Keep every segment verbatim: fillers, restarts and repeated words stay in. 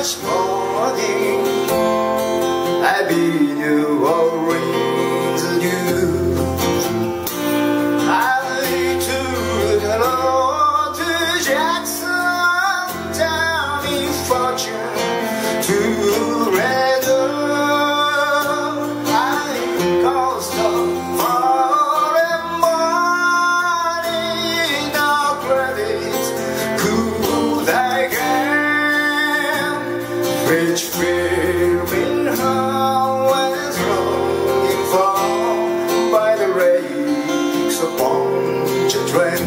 March morning, I'll be New Orleans new. I took a road to Jackson, down in Fortune to Redder. I caused a for a morning, no credit could I get, which fearing her was longing for by the rakes of Pontchartrain.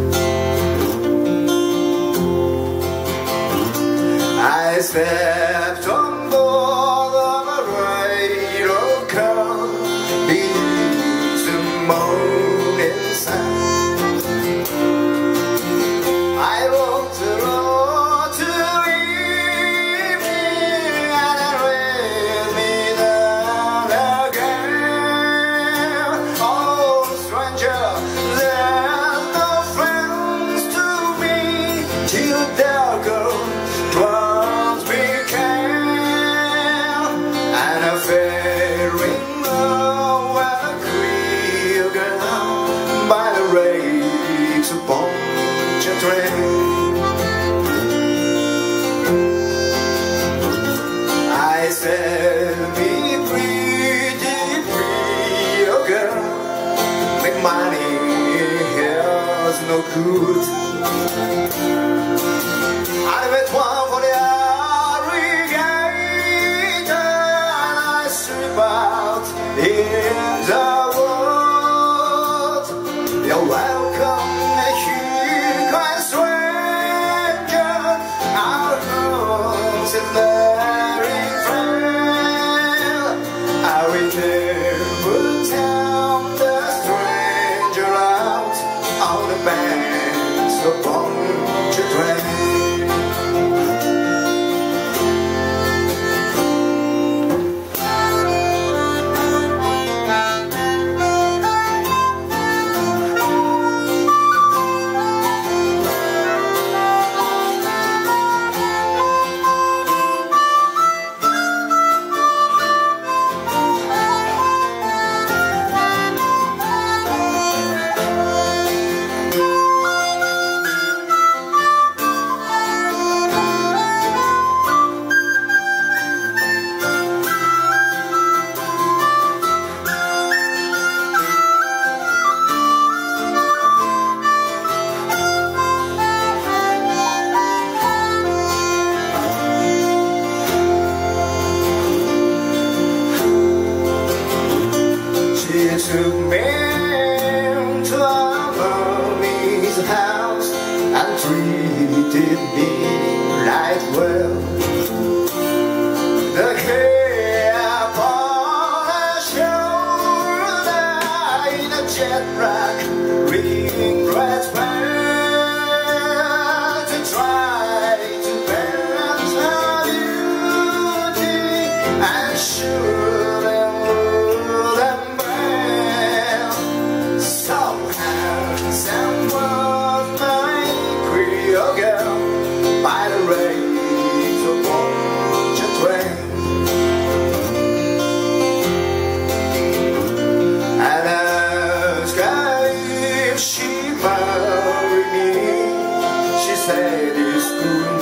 I stepped on board of a railroad car beneath the morning sun. I walked the road to evening and I read me down again. Oh, stranger, there's no friends to me till dark twas became, and a faring over a Creole girl by the rakes of Pontchartrain. I said, me pretty, pretty girl, make money here's no good. Arrive-toi for the alligator, and I slip out in the woods. You're welcome here, kind stranger. Our homes is very friend. I will never tell the stranger out on the banks of Pontchartrain. She took me to our mommy's house and treated me right well. The hair upon her shoulder in a jet black ring dress band to try to balance her beauty and should and would and so handsome was my Creole girl by the rakes of Pontchartrain. And asked her if she married me. She said it's good